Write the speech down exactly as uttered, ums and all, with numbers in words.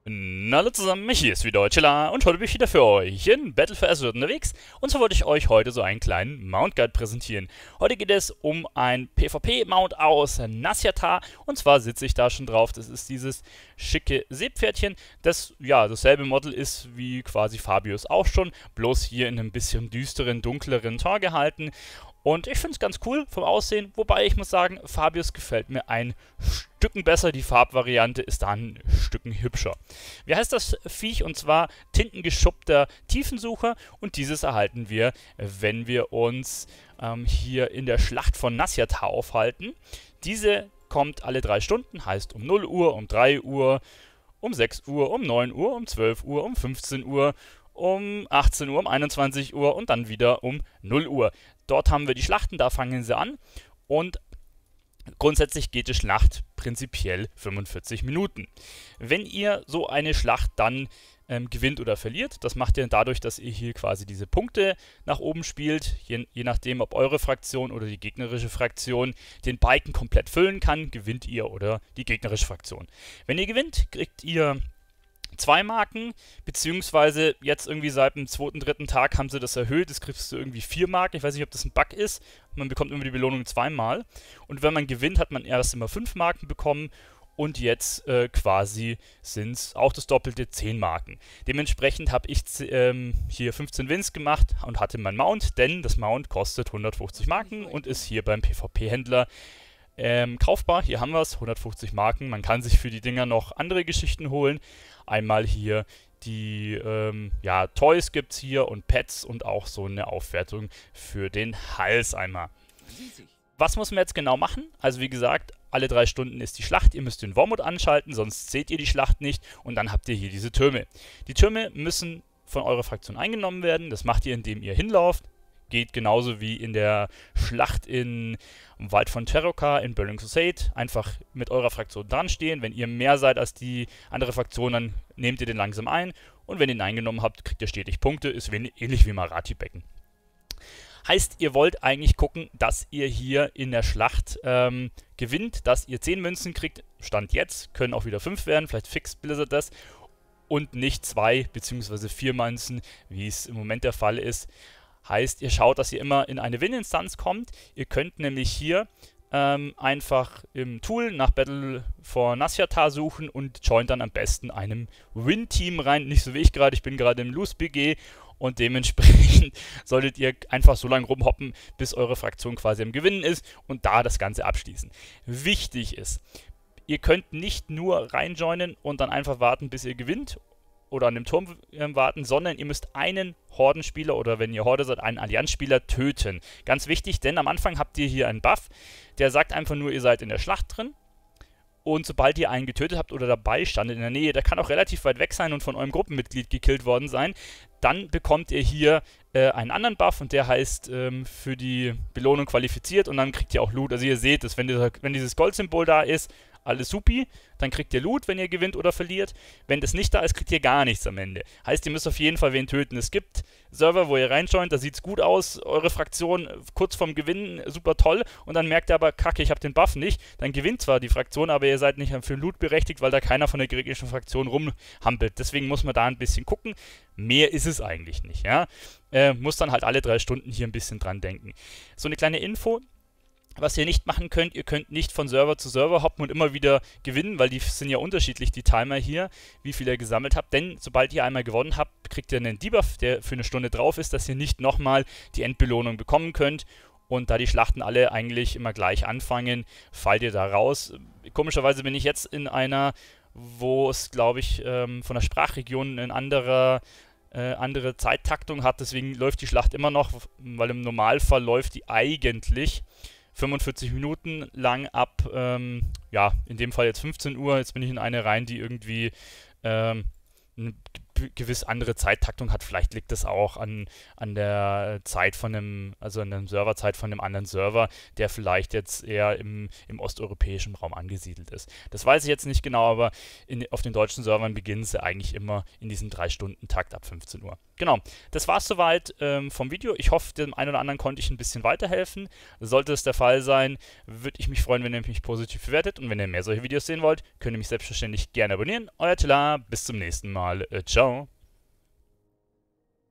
Na, hallo zusammen, hier ist wieder Chilla und heute bin ich wieder für euch in Battle for Azeroth unterwegs. Und zwar wollte ich euch heute so einen kleinen Mount Guide präsentieren. Heute geht es um ein PvP-Mount aus Nasyatar und zwar sitze ich da schon drauf. Das ist dieses schicke Seepferdchen, das ja dasselbe Model ist wie quasi Fabius auch schon, bloß hier in einem bisschen düsteren, dunkleren Tor gehalten. Und ich finde es ganz cool vom Aussehen, wobei ich muss sagen, Fabius gefällt mir ein Stücken besser. Die Farbvariante ist da ein Stücken hübscher. Wie heißt das Viech? Und zwar tintengeschuppter Tiefensucher. Und dieses erhalten wir, wenn wir uns ähm, hier in der Schlacht von Nasyatar aufhalten. Diese kommt alle drei Stunden, heißt um null Uhr, um drei Uhr, um sechs Uhr, um neun Uhr, um zwölf Uhr, um fünfzehn Uhr, um achtzehn Uhr, um einundzwanzig Uhr und dann wieder um null Uhr. Dort haben wir die Schlachten, da fangen sie an und grundsätzlich geht die Schlacht prinzipiell fünfundvierzig Minuten. Wenn ihr so eine Schlacht dann ähm, gewinnt oder verliert, das macht ihr dadurch, dass ihr hier quasi diese Punkte nach oben spielt, je, je nachdem, ob eure Fraktion oder die gegnerische Fraktion den Balken komplett füllen kann, gewinnt ihr oder die gegnerische Fraktion. Wenn ihr gewinnt, kriegt ihr zwei Marken, beziehungsweise jetzt irgendwie seit dem zweiten, dritten Tag haben sie das erhöht, das kriegst du irgendwie vier Marken, ich weiß nicht, ob das ein Bug ist, man bekommt immer die Belohnung zweimal und wenn man gewinnt, hat man erst immer fünf Marken bekommen und jetzt äh, quasi sind es auch das doppelte zehn Marken. Dementsprechend habe ich ähm, hier fünfzehn Wins gemacht und hatte mein Mount, denn das Mount kostet hundertfünfzig Marken und ist hier beim PvP-Händler Ähm, kaufbar. Hier haben wir es, hundertfünfzig Marken. Man kann sich für die Dinger noch andere Geschichten holen. Einmal hier die ähm, ja, Toys gibt es hier und Pets und auch so eine Aufwertung für den Hals einmal. Was muss man jetzt genau machen? Also wie gesagt, alle drei Stunden ist die Schlacht. Ihr müsst den Wormut anschalten, sonst seht ihr die Schlacht nicht. Und dann habt ihr hier diese Türme. Die Türme müssen von eurer Fraktion eingenommen werden. Das macht ihr, indem ihr hinlauft. Geht genauso wie in der Schlacht in, im Wald von Terroka in Burning Crusade. Einfach mit eurer Fraktion dran stehen. Wenn ihr mehr seid als die andere Fraktion, dann nehmt ihr den langsam ein. Und wenn ihr ihn eingenommen habt, kriegt ihr stetig Punkte. Ist ähnlich wie Marati-Becken. Heißt, ihr wollt eigentlich gucken, dass ihr hier in der Schlacht ähm, gewinnt, dass ihr zehn Münzen kriegt. Stand jetzt, können auch wieder fünf werden. Vielleicht fixt Blizzard das. Und nicht zwei bzw. vier Münzen, wie es im Moment der Fall ist. Heißt, ihr schaut, dass ihr immer in eine Win-Instanz kommt. Ihr könnt nämlich hier ähm, einfach im Tool nach Battle for Nasyatar suchen und joint dann am besten einem Win-Team rein. Nicht so wie ich gerade, ich bin gerade im Loose-B G und dementsprechend solltet ihr einfach so lange rumhoppen, bis eure Fraktion quasi am Gewinnen ist und da das Ganze abschließen. Wichtig ist, ihr könnt nicht nur reinjoinen und dann einfach warten, bis ihr gewinnt oder an dem Turm äh, warten, sondern ihr müsst einen Hordenspieler oder wenn ihr Horde seid, einen Allianzspieler töten. Ganz wichtig, denn am Anfang habt ihr hier einen Buff, der sagt einfach nur, ihr seid in der Schlacht drin. Und sobald ihr einen getötet habt oder dabei standet in der Nähe, der kann auch relativ weit weg sein und von eurem Gruppenmitglied gekillt worden sein, dann bekommt ihr hier äh, einen anderen Buff und der heißt ähm, für die Belohnung qualifiziert und dann kriegt ihr auch Loot. Also ihr seht es, wenn, dieser, wenn dieses Goldsymbol da ist, alles supi, dann kriegt ihr Loot, wenn ihr gewinnt oder verliert. Wenn das nicht da ist, kriegt ihr gar nichts am Ende. Heißt, ihr müsst auf jeden Fall wen töten. Es gibt Server, wo ihr reinschaut, da sieht es gut aus, eure Fraktion kurz vorm Gewinnen, super toll, und dann merkt ihr aber, kacke, ich habe den Buff nicht. Dann gewinnt zwar die Fraktion, aber ihr seid nicht für Loot berechtigt, weil da keiner von der gegnerischen Fraktion rumhampelt. Deswegen muss man da ein bisschen gucken. Mehr ist es eigentlich nicht, ja. Äh, muss dann halt alle drei Stunden hier ein bisschen dran denken. So eine kleine Info. Was ihr nicht machen könnt, ihr könnt nicht von Server zu Server hoppen und immer wieder gewinnen, weil die sind ja unterschiedlich, die Timer hier, wie viel ihr gesammelt habt. Denn sobald ihr einmal gewonnen habt, kriegt ihr einen Debuff, der für eine Stunde drauf ist, dass ihr nicht nochmal die Endbelohnung bekommen könnt. Und da die Schlachten alle eigentlich immer gleich anfangen, fallt ihr da raus. Komischerweise bin ich jetzt in einer, wo es, glaube ich, ähm, von der Sprachregion ein anderer Äh, andere Zeittaktung hat, deswegen läuft die Schlacht immer noch, weil im Normalfall läuft die eigentlich fünfundvierzig Minuten lang ab, ähm, ja, in dem Fall jetzt fünfzehn Uhr, jetzt bin ich in eine rein, die irgendwie ähm, gewiss andere Zeittaktung hat. Vielleicht liegt es auch an, an der Zeit von einem, also an der Serverzeit von einem anderen Server, der vielleicht jetzt eher im, im osteuropäischen Raum angesiedelt ist. Das weiß ich jetzt nicht genau, aber in, auf den deutschen Servern beginnen sie eigentlich immer in diesem drei Stunden Takt ab fünfzehn Uhr. Genau, das war es soweit ähm, vom Video. Ich hoffe, dem einen oder anderen konnte ich ein bisschen weiterhelfen. Sollte es der Fall sein, würde ich mich freuen, wenn ihr mich positiv bewertet. Und wenn ihr mehr solche Videos sehen wollt, könnt ihr mich selbstverständlich gerne abonnieren. Euer Tila, bis zum nächsten Mal. Äh, ciao.